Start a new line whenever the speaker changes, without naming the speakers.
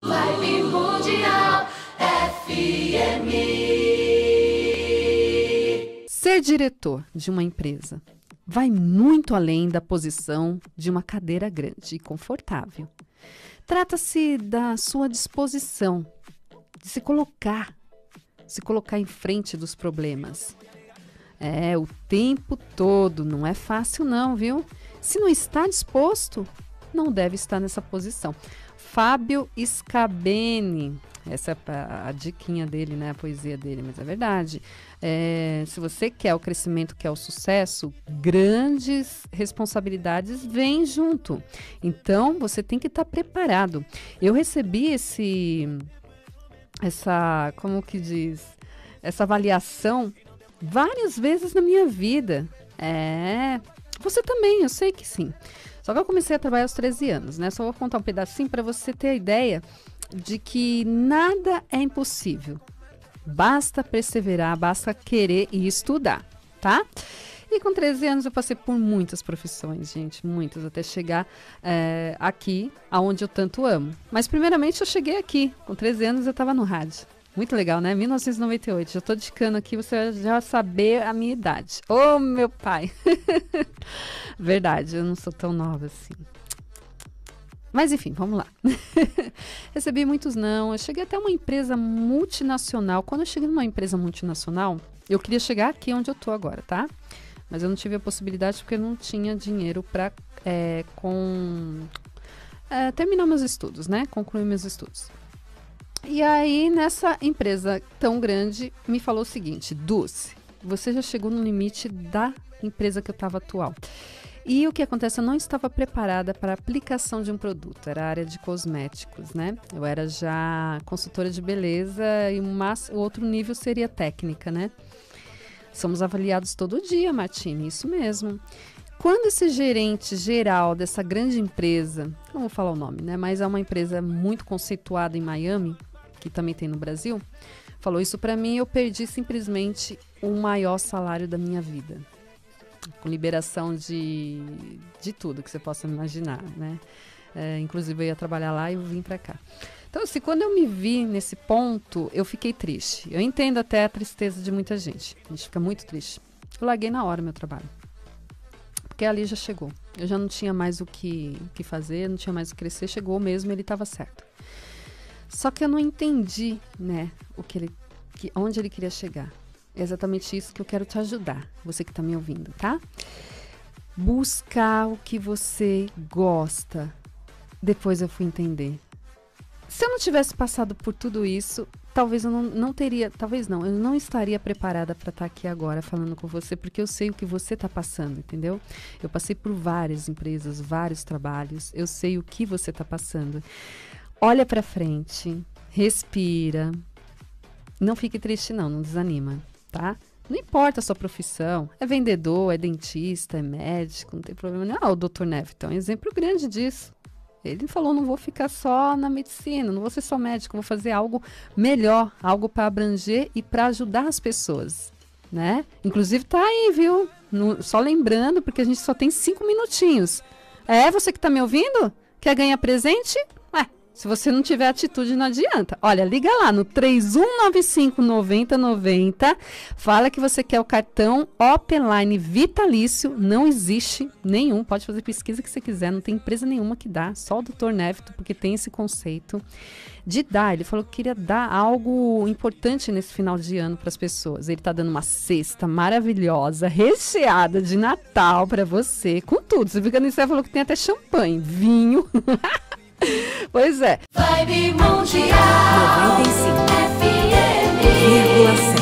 Vibe Mundial FM.
Ser diretor de uma empresa vai muito além da posição de uma cadeira grande e confortável. Trata-se da sua disposição de se colocar em frente dos problemas. O tempo todo, não é fácil não, viu? Se não está disposto, não deve estar nessa posição. Fábio Scabeni, essa é a diquinha dele, né? A poesia dele, mas é verdade. Se você quer o crescimento, quer o sucesso, grandes responsabilidades vêm junto. Então, você tem que estar preparado. Eu recebi essa avaliação várias vezes na minha vida. Você também, eu sei que sim. Só que eu comecei a trabalhar aos 13 anos, né? Só vou contar um pedacinho para você ter a ideia de que nada é impossível. Basta perseverar, basta querer e estudar, tá? E com 13 anos eu passei por muitas profissões, gente, muitas, até chegar aqui, aonde eu tanto amo. Mas primeiramente eu cheguei aqui, com 13 anos eu estava no rádio. Muito legal, né? 1998, já tô indicando aqui, você já saber a minha idade. Ô, meu pai! Verdade, eu não sou tão nova assim. Mas enfim, vamos lá. Recebi muitos não, eu cheguei até uma empresa multinacional. Quando eu cheguei numa empresa multinacional, eu queria chegar aqui onde eu tô agora, tá? Mas eu não tive a possibilidade porque eu não tinha dinheiro para terminar meus estudos, né? Concluir meus estudos. E aí, nessa empresa tão grande, me falou o seguinte: Dulce, você já chegou no limite da empresa que eu estava atual. E o que acontece? Eu não estava preparada para a aplicação de um produto, era a área de cosméticos, né? Eu era já consultora de beleza e o outro nível seria técnica, né? Somos avaliados todo dia, Martine, isso mesmo. Quando esse gerente geral dessa grande empresa, não vou falar o nome, né? Mas é uma empresa muito conceituada em Miami, que também tem no Brasil, falou isso para mim, eu perdi simplesmente o maior salário da minha vida. Com liberação de tudo que você possa imaginar, né? Inclusive eu ia trabalhar lá e eu vim para cá. Então, assim, quando eu me vi nesse ponto, eu fiquei triste. Eu entendo até a tristeza de muita gente. A gente fica muito triste. Eu larguei na hora meu trabalho. Porque ali já chegou. Eu já não tinha mais o que fazer, não tinha mais o que crescer. Chegou mesmo, ele estava certo. Só que eu não entendi, né, onde ele queria chegar. É exatamente isso que eu quero te ajudar, você que está me ouvindo, tá? Buscar o que você gosta. Depois eu fui entender. Se eu não tivesse passado por tudo isso, talvez eu eu não estaria preparada para estar aqui agora falando com você, porque eu sei o que você está passando, entendeu? Eu passei por várias empresas, vários trabalhos, eu sei o que você está passando. Olha para frente, respira, não fique triste não desanima, tá? Não importa a sua profissão, é vendedor, é dentista, é médico, não tem problema nenhum. O Dr. Neviton é um exemplo grande disso. Ele falou, não vou ficar só na medicina, não vou ser só médico, vou fazer algo melhor, algo para abranger e para ajudar as pessoas, né? Inclusive tá aí, viu? Só lembrando, porque a gente só tem 5 minutinhos. Você que tá me ouvindo? Quer ganhar presente? Se você não tiver atitude, não adianta. Olha, liga lá no 3195-9090. Fala que você quer o cartão Opeline vitalício. Não existe nenhum. Pode fazer pesquisa que você quiser. Não tem empresa nenhuma que dá. Só o Dr. Neviton, porque tem esse conceito de dar. Ele falou que queria dar algo importante nesse final de ano para as pessoas. Ele está dando uma cesta maravilhosa, recheada de Natal para você. Com tudo. Você fica nisso, ele falou que tem até champanhe, vinho. Pois é.
Vibe Mundial
95,7